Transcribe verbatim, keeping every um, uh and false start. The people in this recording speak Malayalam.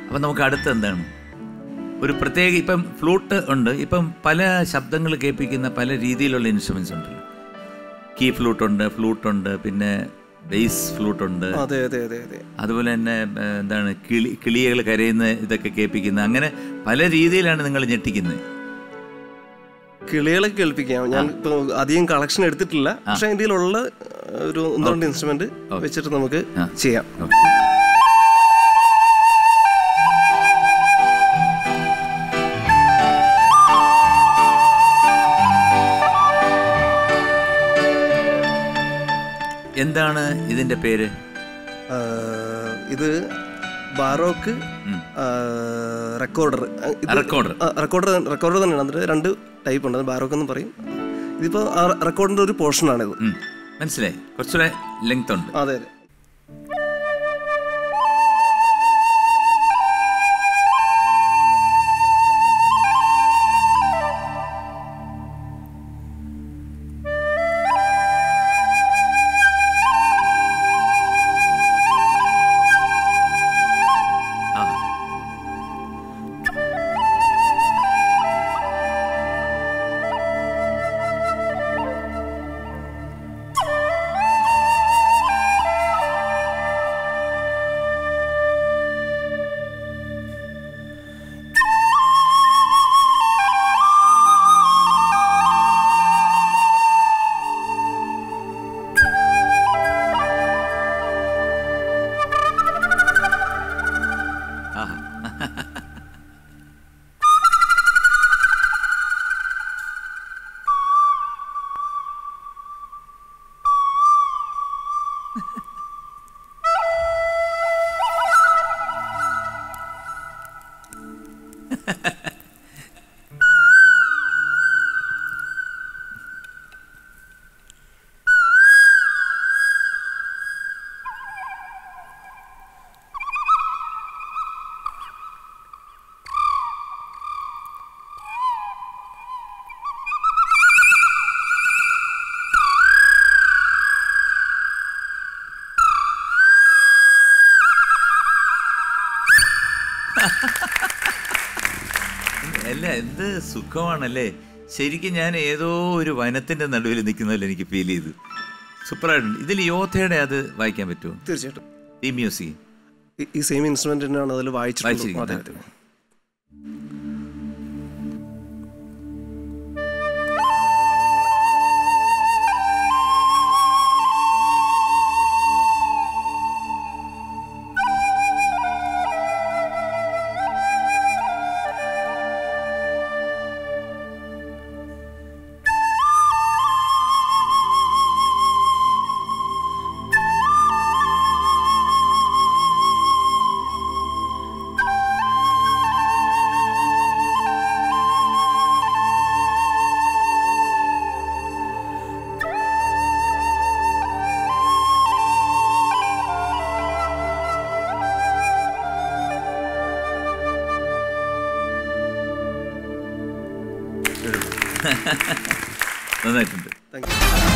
അപ്പം നമുക്ക് അടുത്ത് എന്താണ് ഒരു പ്രത്യേക ഇപ്പം ഫ്ലൂട്ട് ഉണ്ട്. ഇപ്പം പല ശബ്ദങ്ങൾ കേൾപ്പിക്കുന്ന പല രീതിയിലുള്ള ഇൻസ്ട്രുമെൻസ് ഉണ്ടല്ലോ. കീ ഫ്ലൂട്ടുണ്ട്, ഫ്ലൂട്ടുണ്ട്, പിന്നെ ബേസ് ഫ്ലൂട്ടുണ്ട്, അതെ അതെ അതെ അതെ അതുപോലെ തന്നെ എന്താണ് കിളി കിളികൾ കരയുന്ന ഇതൊക്കെ കേൾപ്പിക്കുന്ന, അങ്ങനെ പല രീതിയിലാണ് നിങ്ങൾ ഞെട്ടിക്കുന്നത്. കിളികളെ കേൾപ്പിക്കാം. ഞാൻ ഇപ്പോൾ അധികം കളക്ഷൻ എടുത്തിട്ടില്ല, പക്ഷെ ഇന്ത്യയിലുള്ള ഒരു ഒന്ന് രണ്ട് ഇൻസ്ട്രുമെന്റ് വെച്ചിട്ട് നമുക്ക് ചെയ്യാം. എന്താണ് ഇതിന്റെ പേര്? ഇത് baroque recorder. Recorder recorder recorder തന്നെയാണ്. അതിൽ രണ്ട് ടൈപ്പ് ഉണ്ട്. ബാറോക്ക് എന്ന് പറയും. ഇതിപ്പോൾ റെക്കോർഡിന്റെ ഒരു പോർഷനാണിത്. മനസ്സിലായി, കുറച്ചുകൂടെ ലെങ്ത് ഉണ്ട്. അതെ അതെ. അല്ല, എന്ത് സുഖമാണല്ലേ. ശരിക്കും ഞാൻ ഏതോ ഒരു വനത്തിന്റെ നടുവിൽ നിൽക്കുന്നതല്ല എനിക്ക് ഫീൽ ചെയ്തു. സൂപ്പറായിട്ടുണ്ട്. ഇതിൽ യോധയുടെ അത് വായിക്കാൻ പറ്റുമോ? തീർച്ചയായിട്ടും. ഈ മ്യൂസിക് ഈ സെയിം ഇൻസ്ട്രുമെന്റ് തന്നെയാണ് അതിൽ വായിച്ചിരിക്കുന്നത്. നന്നായിട്ടുണ്ട്. Thank U.